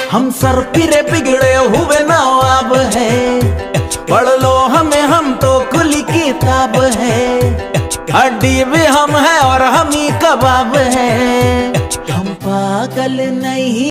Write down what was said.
हम सर फिरे बिगड़े हुए नवाब है, पढ़ लो हमें हम तो खुली किताब है। हड्डी भी हम है और हम ही कबाब है, हम पागल नहीं।